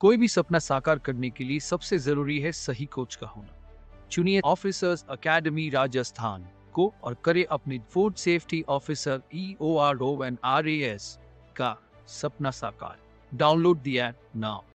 कोई भी सपना साकार करने के लिए सबसे जरूरी है सही कोच का होना। चुनिए ऑफिसर्स एकेडमी राजस्थान को और करे अपने फूड सेफ्टी ऑफिसर EORONRAS का सपना साकार। Download the app now.